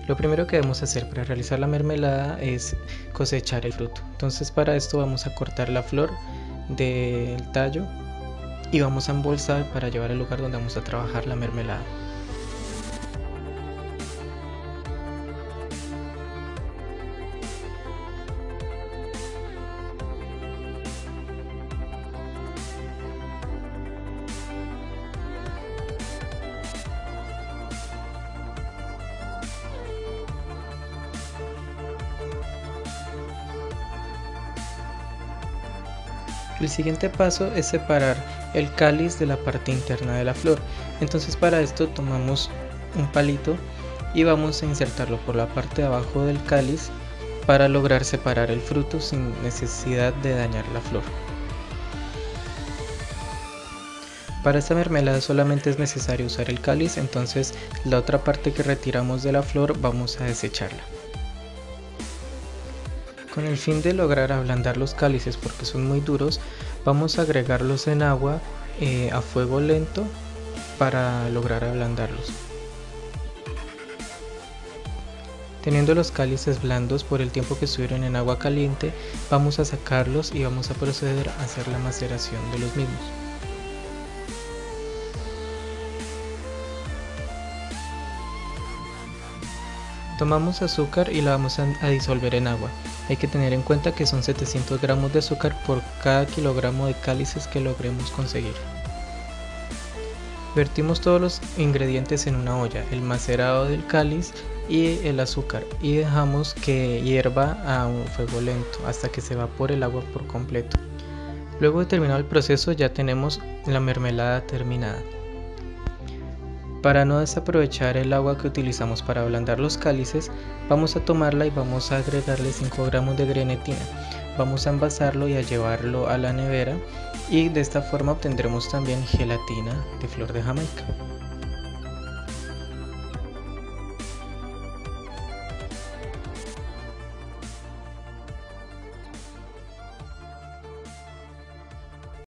Lo primero que debemos hacer para realizar la mermelada es cosechar el fruto. Entonces para esto vamos a cortar la flor del tallo y vamos a embolsar para llevar al lugar donde vamos a trabajar la mermelada. El siguiente paso es separar el cáliz de la parte interna de la flor. Entonces para esto tomamos un palito y vamos a insertarlo por la parte de abajo del cáliz para lograr separar el fruto sin necesidad de dañar la flor. Para esta mermelada solamente es necesario usar el cáliz, entonces la otra parte que retiramos de la flor vamos a desecharla. Con el fin de lograr ablandar los cálices porque son muy duros, vamos a agregarlos en agua a fuego lento para lograr ablandarlos. Teniendo los cálices blandos por el tiempo que estuvieron en agua caliente, vamos a sacarlos y vamos a proceder a hacer la maceración de los mismos. Tomamos azúcar y la vamos a disolver en agua. Hay que tener en cuenta que son 700 gramos de azúcar por cada kilogramo de cálices que logremos conseguir. Vertimos todos los ingredientes en una olla, el macerado del cáliz y el azúcar, y dejamos que hierva a un fuego lento hasta que se evapore el agua por completo. Luego de terminado el proceso ya tenemos la mermelada terminada. Para no desaprovechar el agua que utilizamos para ablandar los cálices, vamos a tomarla y vamos a agregarle 5 gramos de grenetina. Vamos a envasarlo y a llevarlo a la nevera y de esta forma obtendremos también gelatina de flor de Jamaica.